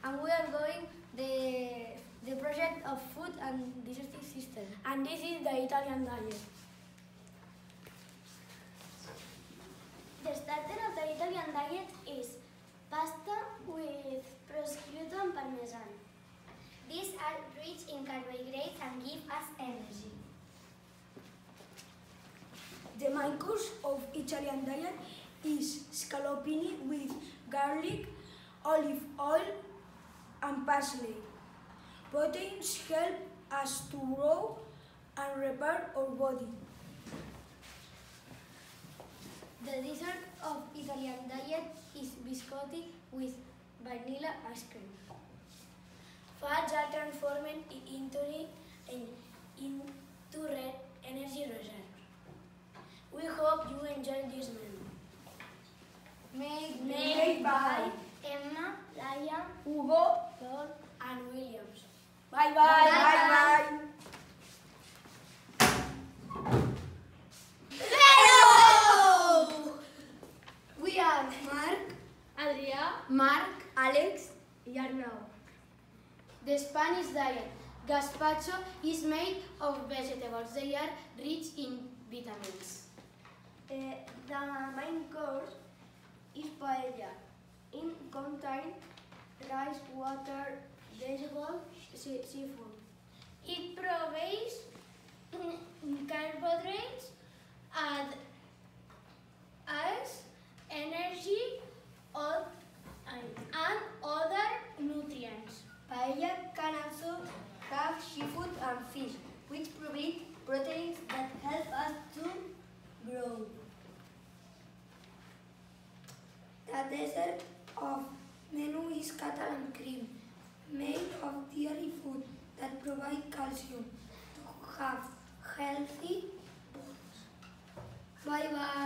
and we are going the project of food and digestive system. And this is the Italian diet. The starter of the Italian diet is pasta with prosciutto and parmesan. These are rich in carbohydrates and give us energy. The main course of Italian diet is scallopini with garlic, olive oil and parsley. Proteins help us to grow and repair our body. The dessert of Italian diet is biscotti with vanilla ice cream. Fats are transformed into red energy reserves. We hope you enjoy this menu. Made by Emma, Laia, Hugo, Paul, and Williams. Bye bye. Bye bye. Hello! We are Marc, Adrià, Marc, Alex, and Arnau. The Spanish diet. Gazpacho is made of vegetables. They are rich in vitamins. The main course is paella. It contains rice, water, vegetables, seafood. It provides carbohydrates and as energy and other nutrients. Paella can also have seafood and fish, which provide proteins that help us to grow. The dessert of menu is Catalan cream, made of dairy food that provide calcium to have healthy bones. Bye bye.